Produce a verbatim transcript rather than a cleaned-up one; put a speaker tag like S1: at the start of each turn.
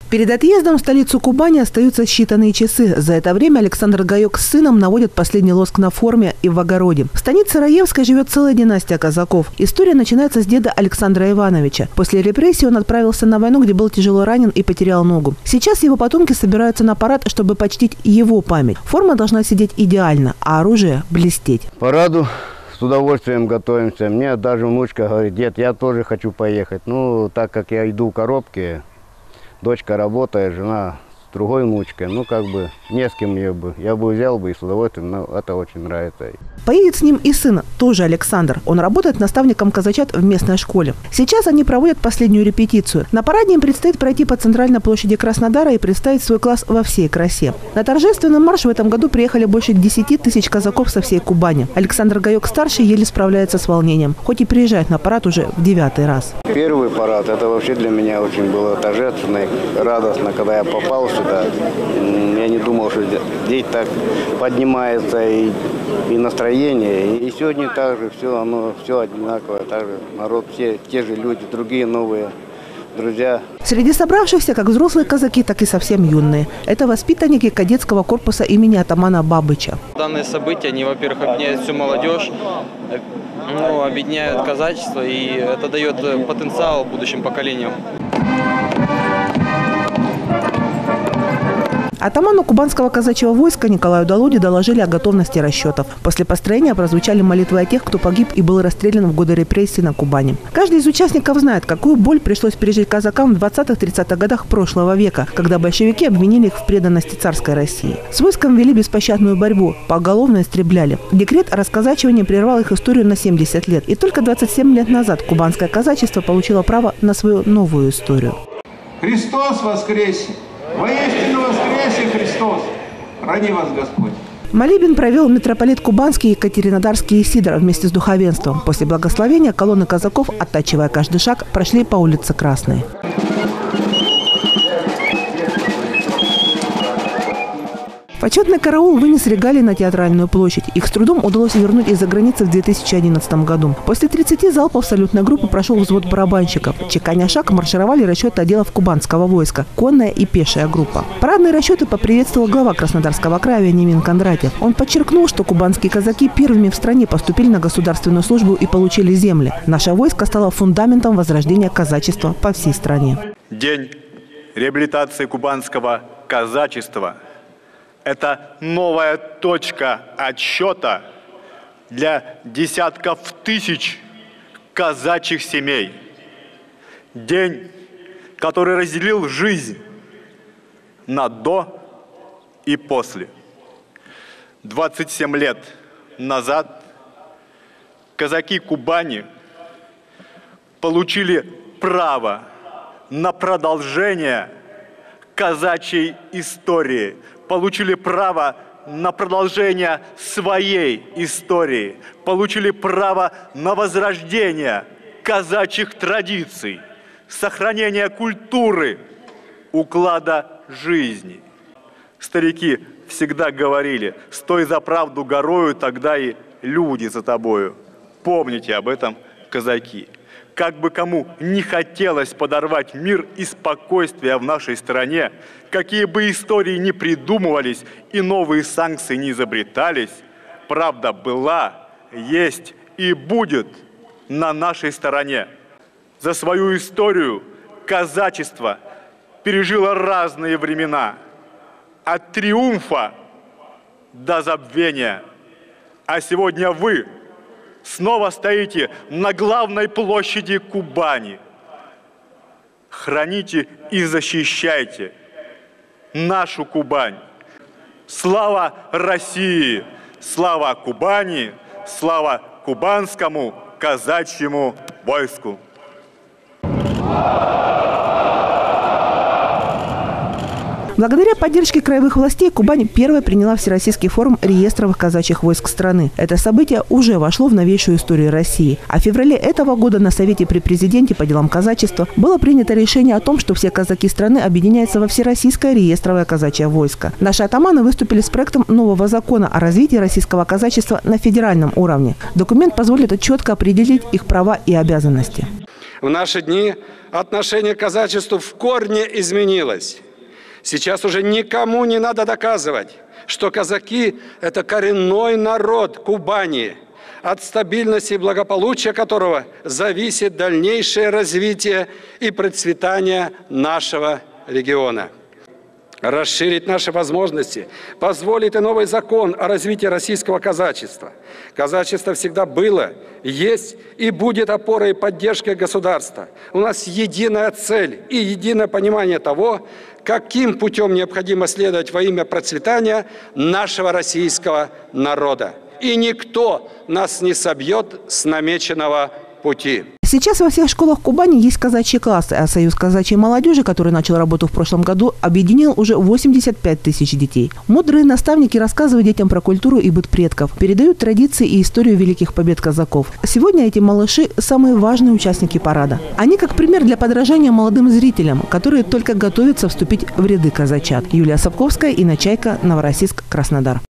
S1: Перед отъездом в столицу Кубани остаются считанные часы. За это время Александр Гаек с сыном наводят последний лоск на форме и в огороде. В станице Раевской живет целая династия казаков. История начинается с деда Александра Ивановича. После репрессий он отправился на войну, где был тяжело ранен и потерял ногу. Сейчас его потомки собираются на парад, чтобы почтить его память. Форма должна сидеть идеально, а оружие блестеть.
S2: Параду с удовольствием готовимся. Мне даже внучка говорит: дед, я тоже хочу поехать. Ну, так как я иду в коробке, дочка работает, жена с другой внучкой, ну как бы не с кем ее бы. Я бы взял бы и с удовольствием, но это очень нравится.
S1: Поедет с ним и сын, тоже Александр. Он работает наставником казачат в местной школе. Сейчас они проводят последнюю репетицию. На параде им предстоит пройти по центральной площади Краснодара и представить свой класс во всей красе. На торжественный марш в этом году приехали больше десяти тысяч казаков со всей Кубани. Александр Гаек-старший еле справляется с волнением, хоть и приезжает на парад уже в девятый раз.
S2: Первый парад, это вообще для меня очень было торжественно, радостно, когда я попал сюда. Я не думал, что здесь так поднимается и, и настроение. И сегодня также все, оно все одинаковое, также народ, все те же люди, другие новые друзья.
S1: Среди собравшихся как взрослые казаки, так и совсем юные. Это воспитанники кадетского корпуса имени атамана Бабыча.
S3: Данные события, они, во-первых, объединяют всю молодежь, ну, объединяют казачество, и это дает потенциал будущим поколениям.
S1: Атаману кубанского казачьего войска Николаю Долуде доложили о готовности расчетов. После построения прозвучали молитвы о тех, кто погиб и был расстрелян в годы репрессий на Кубани. Каждый из участников знает, какую боль пришлось пережить казакам в двадцатых-тридцатых годах прошлого века, когда большевики обвинили их в преданности царской России. С войском вели беспощадную борьбу, поголовно истребляли. Декрет о расказачивании прервал их историю на семьдесят лет. И только двадцать семь лет назад кубанское казачество получило право на свою новую историю.
S4: Христос воскресе! Воистину воскресе Христос! Ради вас Господь!
S1: Молебен провел митрополит Кубанский и Екатеринодарский Исидор вместе с духовенством. После благословения колонны казаков, оттачивая каждый шаг, прошли по улице Красной. Почетный караул вынес регалии на Театральную площадь. Их с трудом удалось вернуть из-за границы в две тысячи одиннадцатом году. После тридцати залпов салютной группы прошел взвод барабанщиков. Чеканя шаг маршировали расчеты отделов кубанского войска, конная и пешая группа. Парадные расчеты поприветствовал глава Краснодарского края Вениамин Кондратьев. Он подчеркнул, что кубанские казаки первыми в стране поступили на государственную службу и получили земли. Наше войско стало фундаментом возрождения казачества по всей стране.
S5: День реабилитации кубанского казачества – это новая точка отсчета для десятков тысяч казачьих семей. День, который разделил жизнь на до и после. двадцать семь лет назад казаки Кубани получили право на продолжение казачьей истории, получили право на продолжение своей истории, получили право на возрождение казачьих традиций, сохранение культуры, уклада жизни. Старики всегда говорили: «Стой за правду горою, тогда и люди за тобою». Помните об этом, казаки. Как бы кому не хотелось подорвать мир и спокойствие в нашей стране, какие бы истории ни придумывались и новые санкции не изобретались, правда была, есть и будет на нашей стороне. За свою историю казачество пережило разные времена, от триумфа до забвения. А сегодня вы снова стоите на главной площади Кубани. Храните и защищайте нашу Кубань. Слава России! Слава Кубани! Слава кубанскому казачьему войску!
S1: Благодаря поддержке краевых властей Кубань первой приняла Всероссийский форум реестровых казачьих войск страны. Это событие уже вошло в новейшую историю России. А в феврале этого года на Совете при президенте по делам казачества было принято решение о том, что все казаки страны объединяются во Всероссийское реестровое казачье войско. Наши атаманы выступили с проектом нового закона о развитии российского казачества на федеральном уровне. Документ позволит четко определить их права и обязанности.
S6: В наши дни отношение к казачеству в корне изменилось. Сейчас уже никому не надо доказывать, что казаки – это коренной народ Кубани, от стабильности и благополучия которого зависит дальнейшее развитие и процветание нашего региона. Расширить наши возможности позволит и новый закон о развитии российского казачества. Казачество всегда было, есть и будет опорой и поддержкой государства. У нас единая цель и единое понимание того, каким путем необходимо следовать во имя процветания нашего российского народа. И никто нас не собьет с намеченного пути.
S1: Сейчас во всех школах Кубани есть казачьи классы, а Союз казачьей молодежи, который начал работу в прошлом году, объединил уже восемьдесят пять тысяч детей. Мудрые наставники рассказывают детям про культуру и быт предков, передают традиции и историю великих побед казаков. Сегодня эти малыши – самые важные участники парада. Они как пример для подражания молодым зрителям, которые только готовятся вступить в ряды казачат. Юлия Сапковская, Инна Чайка, Новороссийск, Краснодар.